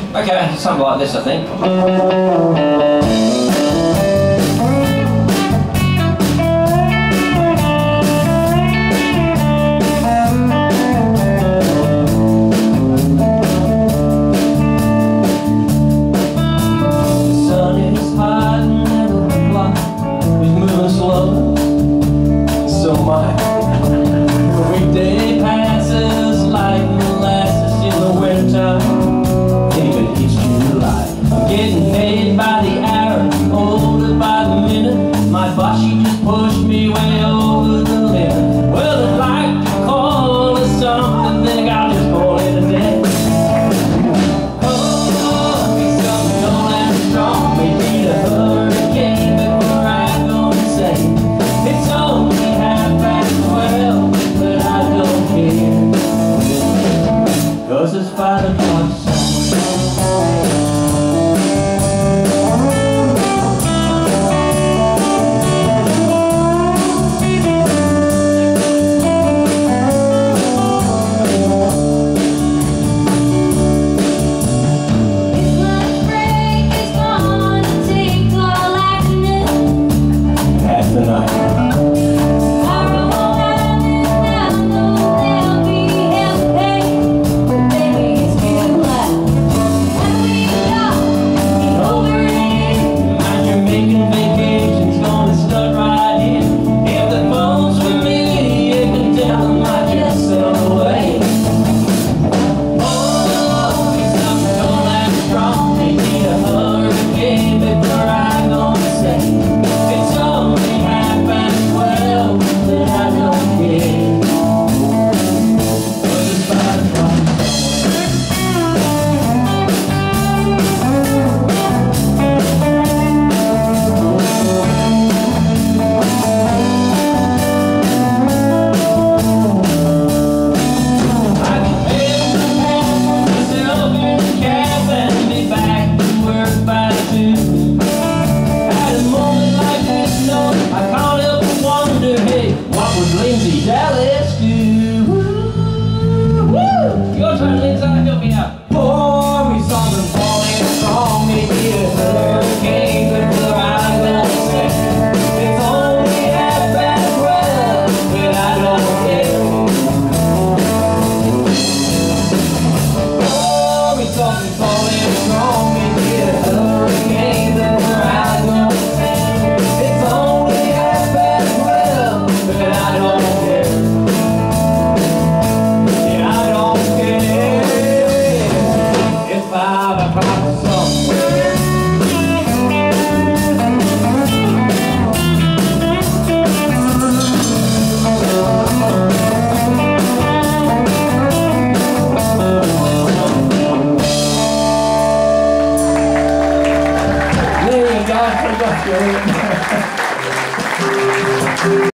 Okay, something like this, I think. Getting paid by the hour, older by the minute. My boss, she just pushed me way over the limit. Well, I'd like to call it something, then I'll just call it a day. Oh, be something don't have strong, maybe a hurricane before I go insane. It's only 12:30, but I don't care, 'cause it's 5 o'clock. Dallas do. Woo! Your turn, Lindsay. Help me out. Pour me something falling strong, maybe a hurricane before I go insane. It's only 12:30, but I don't care. Pour me something falling strong, maybe a hurricane before I go insane. It's only 12:30, but I don't care. God,